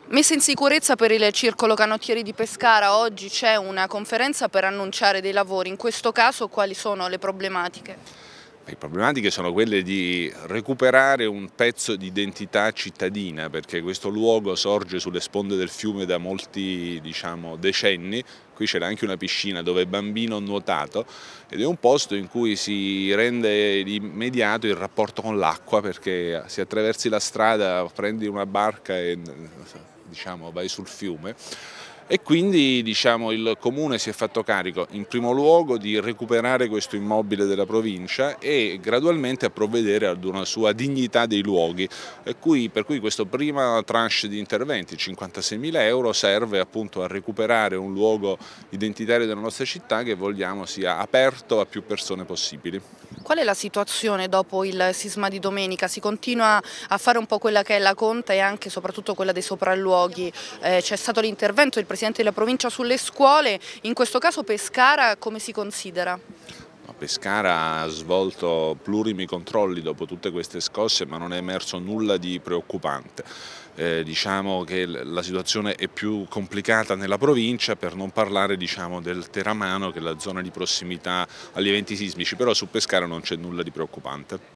Messa in sicurezza per il circolo canottieri di Pescara, oggi c'è una conferenza per annunciare dei lavori, in questo caso quali sono le problematiche? Le problematiche sono quelle di recuperare un pezzo di identità cittadina, perché questo luogo sorge sulle sponde del fiume da molti, decenni. Qui c'era anche una piscina dove bambino ho nuotato ed è un posto in cui si rende immediato il rapporto con l'acqua, perché se attraversi la strada, prendi una barca e vai sul fiume. E quindi il Comune si è fatto carico in primo luogo di recuperare questo immobile della provincia e gradualmente a provvedere ad una sua dignità dei luoghi, per cui questa prima tranche di interventi, 56.000 euro, serve appunto a recuperare un luogo identitario della nostra città che vogliamo sia aperto a più persone possibili. Qual è la situazione dopo il sisma di domenica? Si continua a fare un po' quella che è la conta e anche e soprattutto quella dei sopralluoghi. C'è stato l'intervento del Presidente della Provincia sulle scuole, in questo caso Pescara come si considera? No, Pescara ha svolto plurimi controlli dopo tutte queste scosse, ma non è emerso nulla di preoccupante. Diciamo che la situazione è più complicata nella provincia, per non parlare del Teramano, che è la zona di prossimità agli eventi sismici, però su Pescara non c'è nulla di preoccupante.